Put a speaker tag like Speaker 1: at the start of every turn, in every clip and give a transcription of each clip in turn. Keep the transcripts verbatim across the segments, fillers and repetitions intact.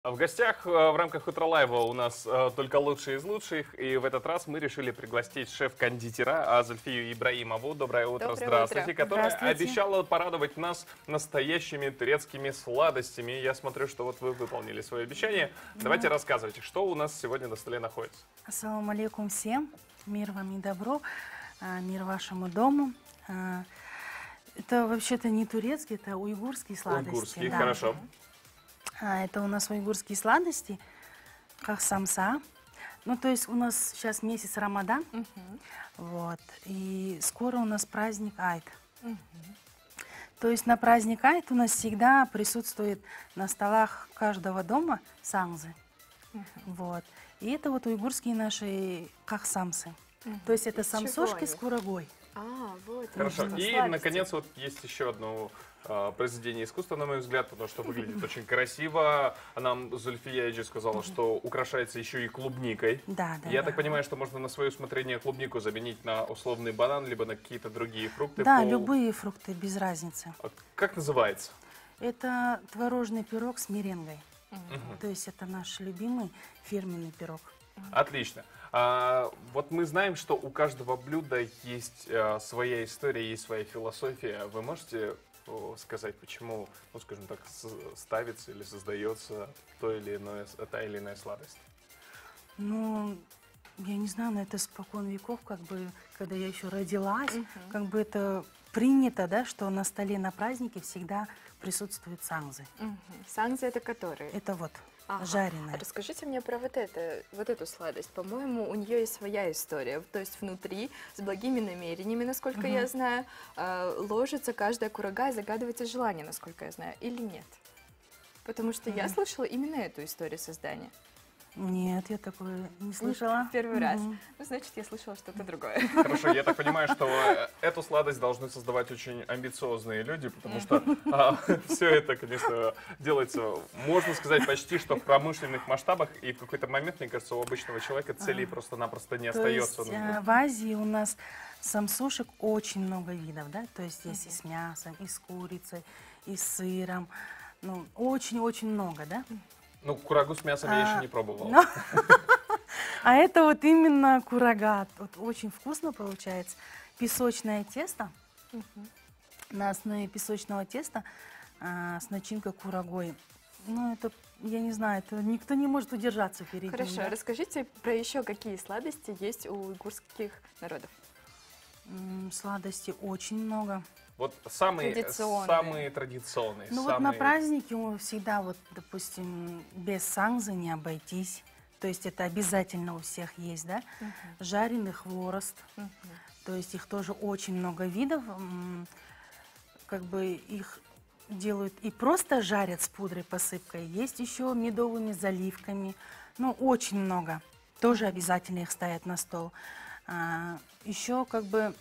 Speaker 1: В гостях в рамках Утро Лайва у нас только лучшие из лучших, и в этот раз мы решили пригласить шеф-кондитера Зульфию Ибраимову. Доброе утро,
Speaker 2: Доброе
Speaker 1: здравствуйте,
Speaker 2: утро.
Speaker 1: которая
Speaker 2: Здравствуйте.
Speaker 1: обещала порадовать нас настоящими турецкими сладостями. Я смотрю, что вот вы выполнили свое обещание. Давайте
Speaker 2: Ну.
Speaker 1: рассказывайте, что у нас сегодня на столе находится.
Speaker 3: Ассаламу алейкум всем, мир вам и добро, а, мир вашему дому. А, Это вообще-то не турецкие, это уйгурские сладости.
Speaker 1: Уйгурские,
Speaker 3: да.
Speaker 1: хорошо.
Speaker 3: А, Это у нас уйгурские сладости, как самса. Ну, то есть у нас сейчас месяц Рамадан, вот, и скоро у нас праздник Айт. То есть на праздник Айт у нас всегда присутствует на столах каждого дома самзы. Вот. И это вот уйгурские наши кахсамсы. То есть это
Speaker 2: Из чего
Speaker 3: самсошки
Speaker 2: они?
Speaker 3: с курагой.
Speaker 2: А, вот.
Speaker 1: Хорошо.
Speaker 2: оно что,
Speaker 1: И,
Speaker 2: сладости.
Speaker 1: наконец, вот есть еще одно а, произведение искусства, на мой взгляд, потому что выглядит очень красиво. Нам Зульфия Эджи сказала, что украшается еще и клубникой.
Speaker 3: Да, да.
Speaker 1: Я
Speaker 3: да.
Speaker 1: так понимаю, что можно на свое усмотрение клубнику заменить на условный банан, либо на какие-то другие фрукты.
Speaker 3: Да,
Speaker 1: по-
Speaker 3: любые фрукты, без разницы.
Speaker 1: А Как называется?
Speaker 3: Это творожный пирог с меренгой. То есть это наш любимый фирменный пирог.
Speaker 1: Отлично. А, вот мы знаем, что у каждого блюда есть а, своя история, есть своя философия. Вы можете о, сказать, почему, ну, скажем так, с- ставится или создается то или иное, та или иная сладость?
Speaker 3: Ну, я не знаю, но это спокон веков, как бы, когда я еще родилась, как бы это принято, да, что на столе на празднике всегда присутствуют санзы.
Speaker 2: Мгм. Санзы это которые?
Speaker 3: Это вот
Speaker 2: Ага.
Speaker 3: жареное.
Speaker 2: А расскажите мне про вот это, вот эту сладость. По-моему, у нее есть своя история. То есть внутри, с благими намерениями, насколько я знаю, э, ложится каждая курага и загадывается желание, насколько я знаю, или нет? Потому что я слышала именно эту историю создания.
Speaker 3: Нет, я такое не слышала.
Speaker 2: В первый раз.
Speaker 3: Мгм.
Speaker 2: Ну, значит, я слышала что-то другое.
Speaker 1: Хорошо, я так понимаю, что э, эту сладость должны создавать очень амбициозные люди, потому что все это, конечно, делается, можно сказать, почти что в промышленных масштабах, и в какой-то момент, мне кажется, у обычного человека целей просто-напросто не
Speaker 3: То
Speaker 1: остается.
Speaker 3: есть
Speaker 1: Ну,
Speaker 3: э, в Азии у нас самсушек очень много видов, да, то есть есть и с мясом, и с курицей, и с сыром, ну, очень-очень много, да.
Speaker 1: Ну, курагу с мясом я
Speaker 3: А,
Speaker 1: еще не пробовал.
Speaker 3: Ну, А это вот именно курага. Вот очень вкусно получается. Песочное тесто. На основе песочного теста а, с начинкой курагой. Ну, это, я не знаю, это никто не может удержаться перед ним.
Speaker 2: Хорошо,
Speaker 3: да.
Speaker 2: расскажите про еще какие сладости есть у уйгурских народов.
Speaker 3: М, Сладостей очень много.
Speaker 1: Вот самые
Speaker 2: Традиционные.
Speaker 1: самые традиционные.
Speaker 3: Ну вот на
Speaker 1: самые-
Speaker 3: празднике мы всегда, вот, допустим, без санзы не обойтись. То есть это обязательно у всех есть, да? Жареный хворост. То есть их тоже очень много видов. М, Как бы их делают и просто жарят с пудрой, посыпкой. Есть еще медовыми заливками. Ну, очень много. Тоже обязательно их ставят на стол. А, еще как бы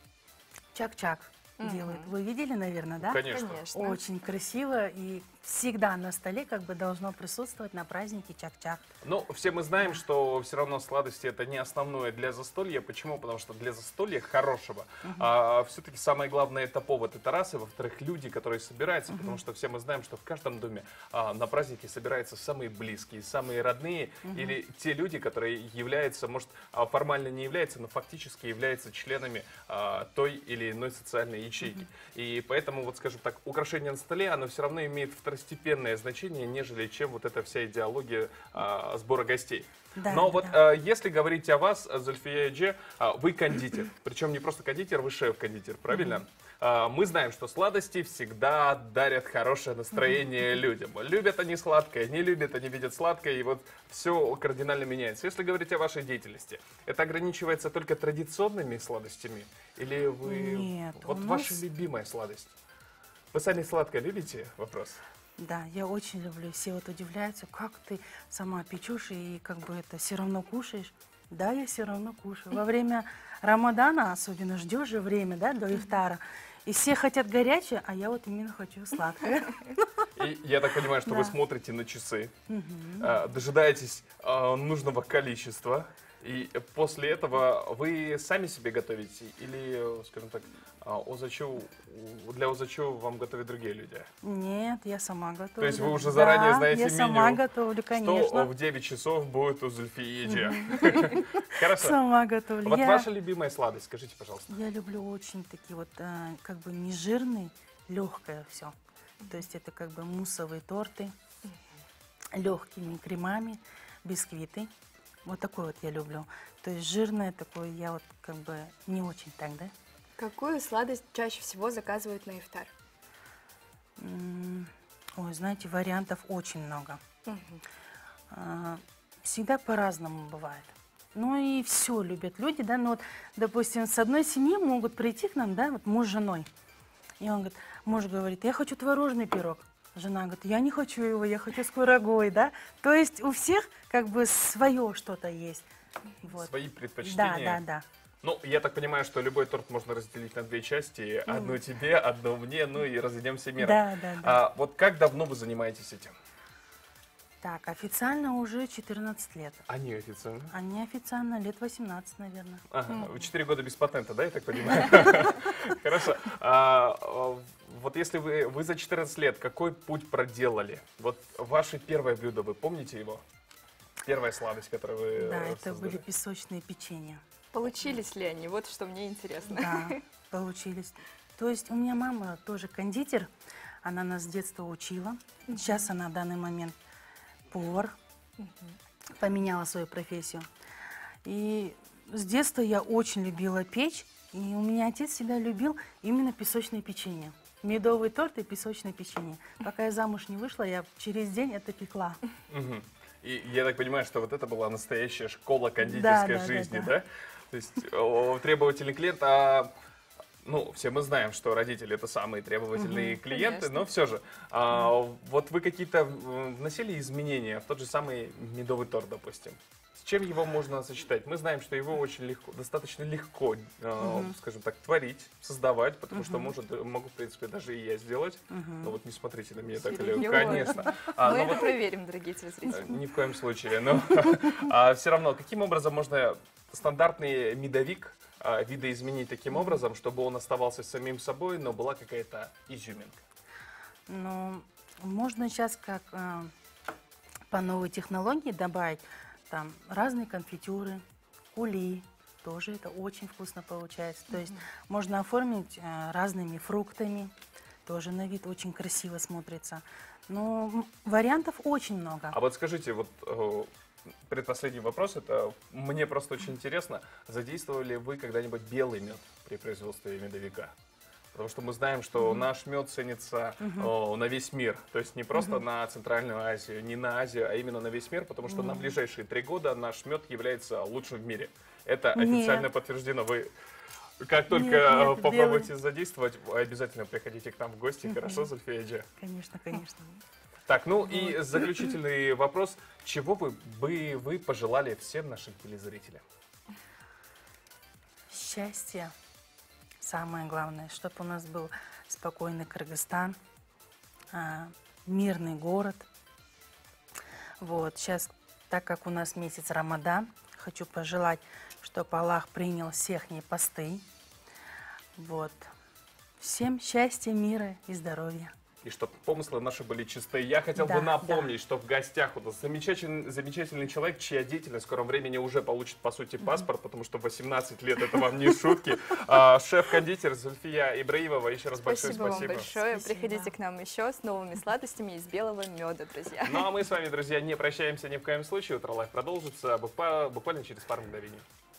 Speaker 3: чак-чак делают. Вы видели, наверное, да?
Speaker 1: Конечно.
Speaker 2: Конечно.
Speaker 3: Очень красиво, и всегда на столе как бы должно присутствовать на празднике чак-чак.
Speaker 1: Ну, все мы знаем, что все равно сладости это не основное для застолья. Почему? Потому что для застолья хорошего все-таки самое главное это повод, это раз, и во-вторых, люди, которые собираются, потому что все мы знаем, что в каждом доме а, на празднике собираются самые близкие, самые родные, или те люди, которые являются, может, а, формально не являются, но фактически являются членами а, той или иной социальной ячейки. И поэтому, вот скажем так, украшение на столе, оно все равно имеет второстепенное значение, нежели чем вот эта вся идеология а, сбора гостей.
Speaker 3: Да,
Speaker 1: Но
Speaker 3: да,
Speaker 1: вот
Speaker 3: да.
Speaker 1: а, если говорить о вас, Зульфия Эджи, а, вы кондитер. Причем не просто кондитер, вы шеф-кондитер, правильно? А, мы знаем, что сладости всегда дарят хорошее настроение людям. Любят они сладкое, не любят они видят сладкое, и вот все кардинально меняется. Если говорить о вашей деятельности, это ограничивается только традиционными сладостями? Или вы...
Speaker 3: Нет,
Speaker 1: вот
Speaker 3: у
Speaker 1: ваша
Speaker 3: нас-
Speaker 1: любимая сладость? Вы сами сладкое любите? Вопрос.
Speaker 3: Да, я очень люблю. Все вот удивляются, как ты сама печешь и как бы это все равно кушаешь. Да, я все равно кушаю. Во время Рамадана, особенно ждешь же время, да, до ифтара, и все хотят горячее, а я вот именно хочу сладкое.
Speaker 1: И я так понимаю, что вы
Speaker 3: Да.
Speaker 1: смотрите на часы, а, дожидаетесь а, нужного количества И после этого вы сами себе готовите или, скажем так, озачу, для озачу вам готовят другие люди?
Speaker 3: Нет, я сама готовлю.
Speaker 1: То есть вы уже заранее
Speaker 3: да,
Speaker 1: знаете
Speaker 3: я
Speaker 1: меню?
Speaker 3: сама готовлю, конечно.
Speaker 1: Что в девять часов будет у Зульфии. Хорошо.
Speaker 3: Сама готовлю.
Speaker 1: Вот
Speaker 3: я,
Speaker 1: ваша любимая сладость, скажите, пожалуйста.
Speaker 3: я люблю очень такие вот, а, как бы не жирные, легкое все. То есть это как бы муссовые торты, легкими кремами, бисквиты. Вот такой вот я люблю. То есть жирное такое я вот как бы не очень так, да?
Speaker 2: Какую сладость чаще всего заказывают на ифтар?
Speaker 3: М, Ой, знаете, вариантов очень много.
Speaker 2: Мгм.
Speaker 3: А, Всегда по-разному бывает. Ну и все любят люди, да. Ну вот, допустим, с одной семьи могут прийти к нам, да, вот муж с женой. И он говорит, муж говорит, я хочу творожный пирог. Жена говорит, я не хочу его, я хочу с курагой, да. То есть у всех как бы свое что-то есть. Вот.
Speaker 1: Свои
Speaker 3: Да,
Speaker 1: предпочтения.
Speaker 3: да, да.
Speaker 1: Ну, я так понимаю, что любой торт можно разделить на две части. Одну тебе, одну мне, ну и разведемся миром.
Speaker 3: Да, да, да.
Speaker 1: А, вот как давно вы занимаетесь этим?
Speaker 3: Так, официально уже четырнадцать лет.
Speaker 1: А неофициально?
Speaker 3: А неофициально лет восемнадцать, наверное.
Speaker 1: Ага, четыре года без патента, да, я так понимаю? Хорошо. А, а, вот если вы, вы за четырнадцать лет, какой путь проделали? Вот ваше первое блюдо, вы помните его? Первая сладость, которую вы
Speaker 3: Да,
Speaker 1: э,
Speaker 3: это
Speaker 1: создали?
Speaker 3: были песочные печенья.
Speaker 2: Получились ли они? Вот что мне интересно.
Speaker 3: Да, получились. То есть у меня мама тоже кондитер, она нас с детства учила. Сейчас она в данный момент повар, поменяла свою профессию. И с детства я очень любила печь, и у меня отец всегда любил именно песочное печенье. Медовый торт и песочное печенье. Пока я замуж не вышла, я через день это пекла.
Speaker 1: Мгм. И я так понимаю, что вот это была настоящая школа кондитерской
Speaker 3: Да, да,
Speaker 1: жизни,
Speaker 3: да,
Speaker 1: да?
Speaker 3: да.
Speaker 1: То есть о, требовательный клиент, а, ну, все мы знаем, что родители это самые требовательные клиенты,
Speaker 2: конечно.
Speaker 1: но все же, а, вот вы какие-то м, вносили изменения в тот же самый медовый торт, допустим? С чем его можно сочетать? Мы знаем, что его очень легко, достаточно легко, э, скажем так, творить, создавать, потому что может, могу, в принципе, даже и я сделать. Но вот не смотрите на меня так, или
Speaker 2: Серьезно?
Speaker 1: конечно. А,
Speaker 2: Мы
Speaker 1: но
Speaker 2: это
Speaker 1: вот,
Speaker 2: проверим, дорогие
Speaker 1: э,
Speaker 2: телезрители.
Speaker 1: ни в коем случае. Но все равно, каким образом можно стандартный медовик а, видоизменить таким образом, чтобы он оставался самим собой, но была какая-то изюминка?
Speaker 3: Но можно сейчас как э, по новой технологии добавить там разные конфитюры, кули, тоже это очень вкусно получается. То есть можно оформить э, разными фруктами, тоже на вид очень красиво смотрится. Но м, вариантов очень много.
Speaker 1: А вот скажите, вот э, предпоследний вопрос, это мне просто очень интересно, задействовали вы когда-нибудь белый мед при производстве медовика? Потому что мы знаем, что наш мед ценится о, на весь мир. То есть не просто на Центральную Азию, не на Азию, а именно на весь мир, потому что на ближайшие три года наш мед является лучшим в мире. Это официально
Speaker 3: Нет.
Speaker 1: подтверждено. Вы как только
Speaker 3: Нет,
Speaker 1: э,
Speaker 3: нет,
Speaker 1: попробуете
Speaker 3: белый.
Speaker 1: задействовать, вы обязательно приходите к нам в гости, хорошо, Зульфия Эджи?
Speaker 3: Конечно, конечно.
Speaker 1: Так, ну и заключительный вопрос. Чего бы вы, вы пожелали всем нашим телезрителям?
Speaker 3: Счастье. Самое главное, чтобы у нас был спокойный Кыргызстан, а, мирный город. Вот, сейчас, так как у нас месяц Рамадан, хочу пожелать, чтобы Аллах принял всех посты. Вот. Всем счастья, мира и здоровья.
Speaker 1: И чтобы помыслы наши были чистые. Я хотел
Speaker 3: Да,
Speaker 1: бы напомнить, что в гостях у нас замечательный, замечательный человек, чья деятельность в скором времени уже получит, по сути, паспорт, потому что восемнадцать лет это вам не шутки. А, шеф-кондитер Зульфия Ибраимова. Еще раз большое
Speaker 2: Спасибо вам
Speaker 1: спасибо.
Speaker 2: большое.
Speaker 3: Спасибо.
Speaker 2: Приходите к нам еще с новыми сладостями из белого меда, друзья.
Speaker 1: Ну а мы с вами, друзья, не прощаемся ни в коем случае. Утро Лайф продолжится буква- буквально через пару мгновений.